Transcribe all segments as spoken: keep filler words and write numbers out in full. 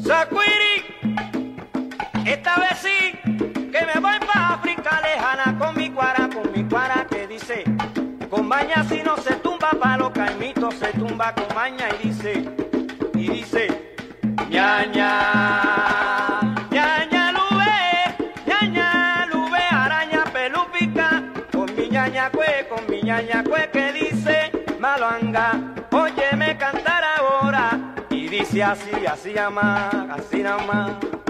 Sacuiri, esta vez sí que me voy pa' África lejana con mi guara, con mi guara que dice, con maña si no se tumba pa' los caimitos, se tumba con maña y dice, y dice, ñaña, ñaña lube, ñaña lube, araña pelupica, con mi ñaña cue, con mi ñaña cue que dice, maloanga, óyeme cantar ahora, y dice así, así llama, así nada más,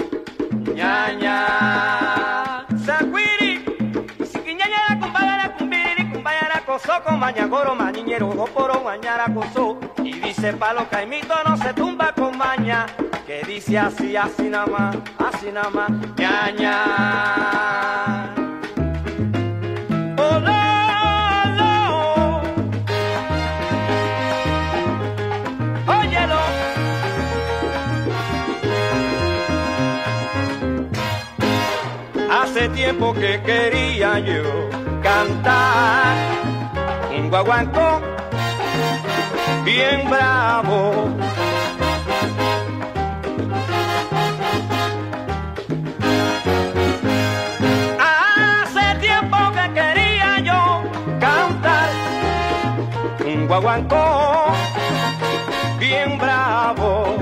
ñaña, sacuiri, si ñaña la cumbaya cumbiri, cumbaya la coso, con mañagoro, mañiñero, goporo, mañara coso, y dice pa' los caimitos no se tumba con maña, que dice así, así nada más, así nada más, ñaña. Oh, lo, lo. Óyelo. Hace tiempo que quería yo cantar un guaguancó bien bravo. Hace tiempo que quería yo cantar un guaguancó bien bravo.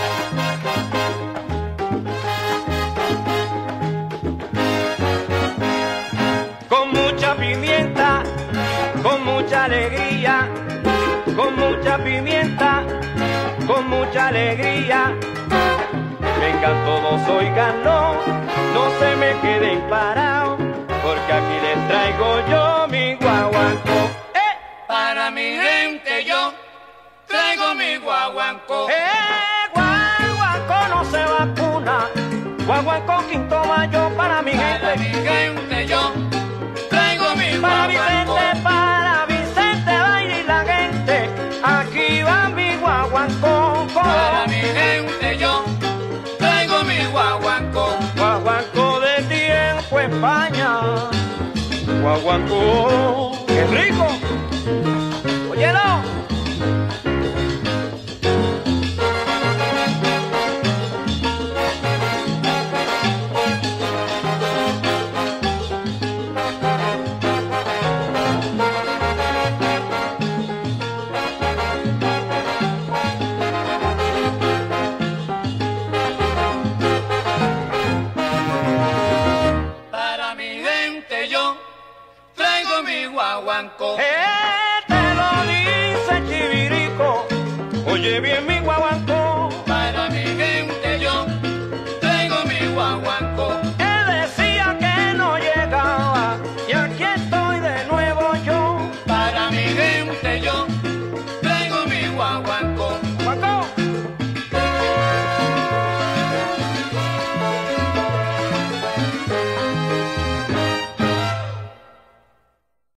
Con mucha pimienta, con mucha alegría, con mucha pimienta, con mucha alegría. Vengan todos, oiganlo, no se me queden parados, porque aquí les traigo yo mi guaguancó. ¡Eh! Para mi gente yo traigo mi guaguancó. ¡Eh! Guaguancó no se vacuna, guaguancó quinto mayo para mi gente. Para mi gente yo traigo mi Para guaguancó. Vicente, para Vicente, baila y la gente, aquí va mi guaguancó. Para mi gente yo traigo mi guaguancó. Guaguancó de tiempo España, guaguancó, qué rico.